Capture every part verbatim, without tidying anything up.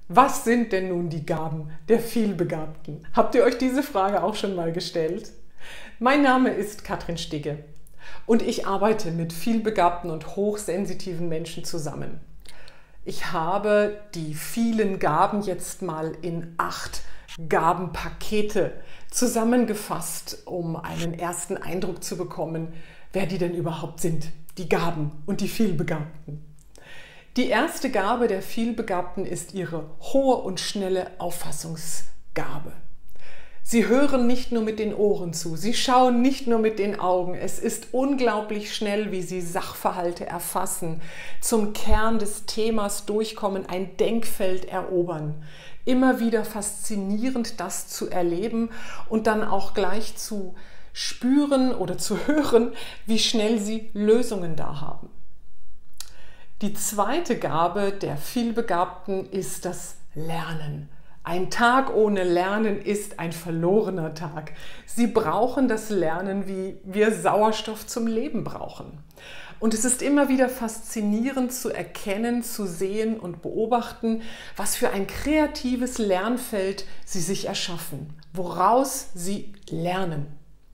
Was sind denn nun die Gaben der Vielbegabten? Habt ihr euch diese Frage auch schon mal gestellt? Mein Name ist Katrin Stigge und ich arbeite mit vielbegabten und hochsensitiven Menschen zusammen. Ich habe die vielen Gaben jetzt mal in acht Gabenpakete zusammengefasst, um einen ersten Eindruck zu bekommen, wer die denn überhaupt sind, die Gaben und die Vielbegabten. Die erste Gabe der Vielbegabten ist ihre hohe und schnelle Auffassungsgabe. Sie hören nicht nur mit den Ohren zu, sie schauen nicht nur mit den Augen. Es ist unglaublich schnell, wie sie Sachverhalte erfassen, zum Kern des Themas durchkommen, ein Denkfeld erobern. Immer wieder faszinierend, das zu erleben und dann auch gleich zu spüren oder zu hören, wie schnell sie Lösungen da haben. Die zweite Gabe der Vielbegabten ist das Lernen. Ein Tag ohne Lernen ist ein verlorener Tag. Sie brauchen das Lernen, wie wir Sauerstoff zum Leben brauchen. Und es ist immer wieder faszinierend zu erkennen, zu sehen und beobachten, was für ein kreatives Lernfeld sie sich erschaffen, woraus sie lernen.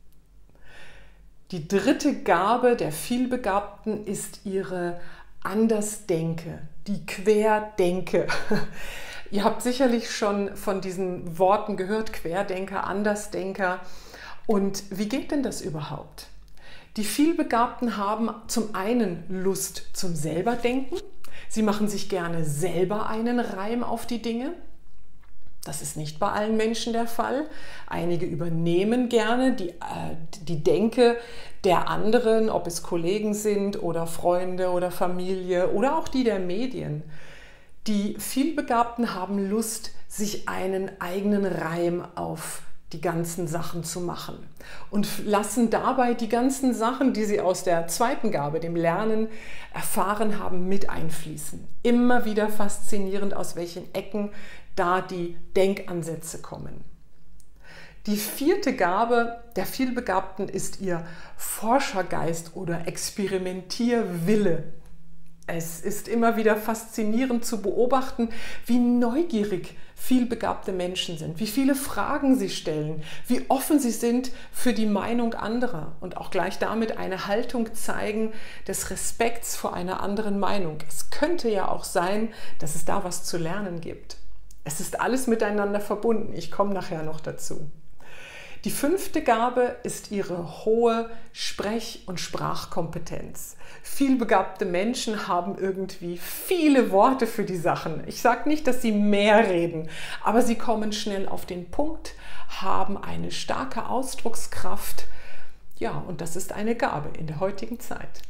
Die dritte Gabe der Vielbegabten ist ihre Andersdenke, die Querdenke. Ihr habt sicherlich schon von diesen Worten gehört, Querdenker, Andersdenker. Und wie geht denn das überhaupt? Die Vielbegabten haben zum einen Lust zum Selberdenken. Sie machen sich gerne selber einen Reim auf die Dinge. Das ist nicht bei allen Menschen der Fall. Einige übernehmen gerne die, äh, die Denke der anderen, ob es Kollegen sind oder Freunde oder Familie oder auch die der Medien. Die Vielbegabten haben Lust, sich einen eigenen Reim auf die ganzen Sachen zu machen und lassen dabei die ganzen Sachen, die sie aus der zweiten Gabe, dem Lernen, erfahren haben, mit einfließen. Immer wieder faszinierend, aus welchen Ecken da die Denkansätze kommen. Die vierte Gabe der Vielbegabten ist ihr Forschergeist oder Experimentierwille. Es ist immer wieder faszinierend zu beobachten, wie neugierig vielbegabte Menschen sind, wie viele Fragen sie stellen, wie offen sie sind für die Meinung anderer und auch gleich damit eine Haltung zeigen des Respekts vor einer anderen Meinung. Es könnte ja auch sein, dass es da was zu lernen gibt. Es ist alles miteinander verbunden. Ich komme nachher noch dazu. Die fünfte Gabe ist ihre hohe Sprech- und Sprachkompetenz. Vielbegabte Menschen haben irgendwie viele Worte für die Sachen. Ich sage nicht, dass sie mehr reden, aber sie kommen schnell auf den Punkt, haben eine starke Ausdruckskraft. Ja, und das ist eine Gabe in der heutigen Zeit.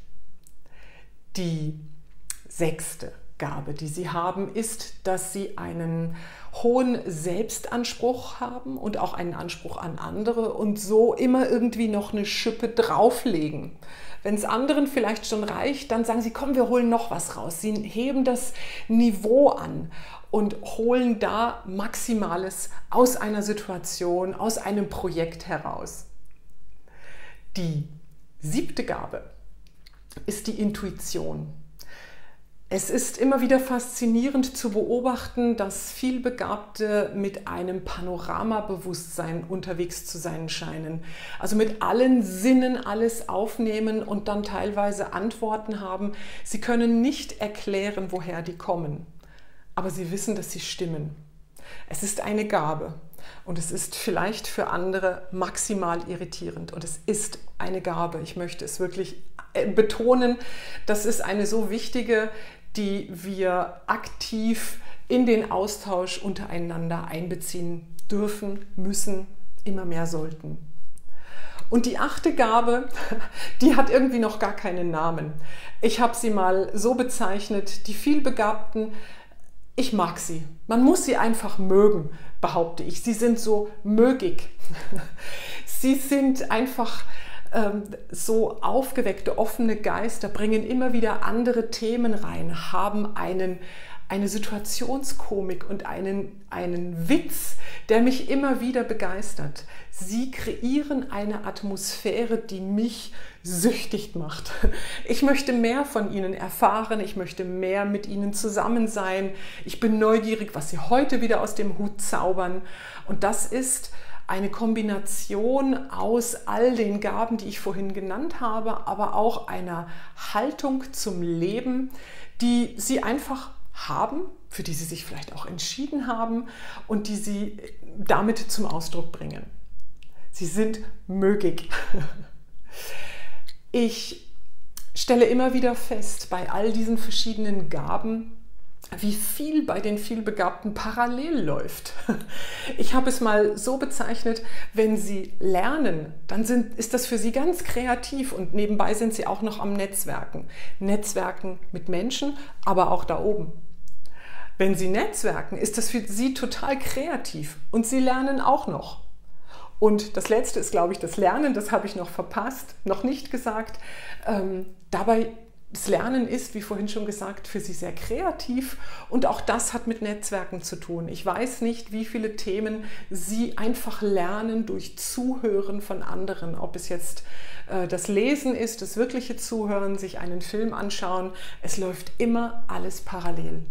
Die sechste Gabe, die sie haben, ist, dass sie einen hohen Selbstanspruch haben und auch einen Anspruch an andere und so immer irgendwie noch eine Schippe drauflegen. Wenn es anderen vielleicht schon reicht, dann sagen sie, komm, wir holen noch was raus. Sie heben das Niveau an und holen da Maximales aus einer Situation, aus einem Projekt heraus. Die siebte Gabe ist die Intuition. Es ist immer wieder faszinierend zu beobachten, dass Vielbegabte mit einem Panoramabewusstsein unterwegs zu sein scheinen. Also mit allen Sinnen alles aufnehmen und dann teilweise Antworten haben. Sie können nicht erklären, woher die kommen, aber sie wissen, dass sie stimmen. Es ist eine Gabe und es ist vielleicht für andere maximal irritierend und es ist eine Gabe. Ich möchte es wirklich betonen, das ist eine so wichtige, die wir aktiv in den Austausch untereinander einbeziehen dürfen, müssen, immer mehr sollten. Und die achte Gabe, die hat irgendwie noch gar keinen Namen. Ich habe sie mal so bezeichnet, die Vielbegabten, ich mag sie. Man muss sie einfach mögen, behaupte ich. Sie sind so mögig. Sie sind einfach so aufgeweckte, offene Geister, bringen immer wieder andere Themen rein, haben einen, eine Situationskomik und einen, einen Witz, der mich immer wieder begeistert. Sie kreieren eine Atmosphäre, die mich süchtig macht. Ich möchte mehr von ihnen erfahren, ich möchte mehr mit ihnen zusammen sein. Ich bin neugierig, was sie heute wieder aus dem Hut zaubern. Und das ist eine Kombination aus all den Gaben, die ich vorhin genannt habe, aber auch einer Haltung zum Leben, die sie einfach haben, für die sie sich vielleicht auch entschieden haben und die sie damit zum Ausdruck bringen. Sie sind mögig. Ich stelle immer wieder fest, bei all diesen verschiedenen Gaben, wie viel bei den vielbegabten parallel läuft. Ich habe es mal so bezeichnet, wenn sie lernen, dann sind, ist das für sie ganz kreativ und nebenbei sind sie auch noch am Netzwerken. Netzwerken mit Menschen, aber auch da oben. Wenn sie netzwerken, ist das für sie total kreativ und sie lernen auch noch. Und das Letzte ist, glaube ich, das Lernen, das habe ich noch verpasst, noch nicht gesagt. Ähm, dabei Das Lernen ist, wie vorhin schon gesagt, für sie sehr kreativ und auch das hat mit Netzwerken zu tun. Ich weiß nicht, wie viele Themen sie einfach lernen durch Zuhören von anderen. Ob es jetzt äh, das Lesen ist, das wirkliche Zuhören, sich einen Film anschauen. Es läuft immer alles parallel.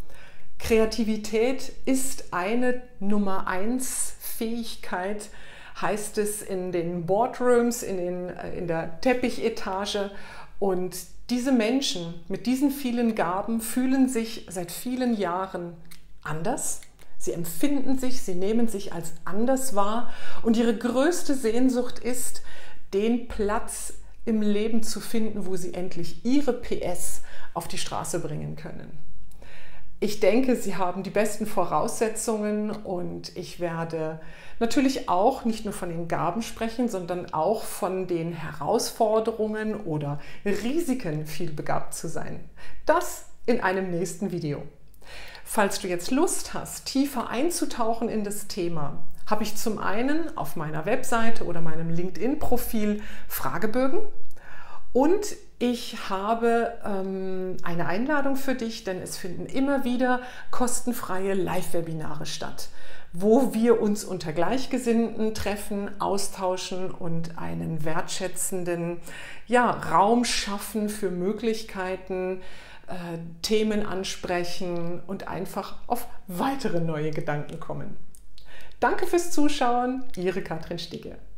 Kreativität ist eine Nummer eins Fähigkeit, heißt es in den Boardrooms, in, den, in der Teppichetage. Und diese Menschen mit diesen vielen Gaben fühlen sich seit vielen Jahren anders. Sie empfinden sich, sie nehmen sich als anders wahr und ihre größte Sehnsucht ist, den Platz im Leben zu finden, wo sie endlich ihre P S auf die Straße bringen können. Ich denke, sie haben die besten Voraussetzungen und ich werde natürlich auch nicht nur von den Gaben sprechen, sondern auch von den Herausforderungen oder Risiken, vielbegabt zu sein. Das in einem nächsten Video. Falls du jetzt Lust hast, tiefer einzutauchen in das Thema, habe ich zum einen auf meiner Webseite oder meinem LinkedIn-Profil Fragebögen. Und ich habe ähm, eine Einladung für dich, denn es finden immer wieder kostenfreie Live-Webinare statt, wo wir uns unter Gleichgesinnten treffen, austauschen und einen wertschätzenden ja, Raum schaffen für Möglichkeiten, äh, Themen ansprechen und einfach auf weitere neue Gedanken kommen. Danke fürs Zuschauen, Ihre Katrin Sticke.